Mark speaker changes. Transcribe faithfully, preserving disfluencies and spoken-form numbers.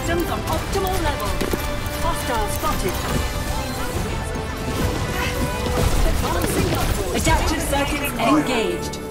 Speaker 1: systems on optimal level. Hostile spotted. Adaptive circuits engaged.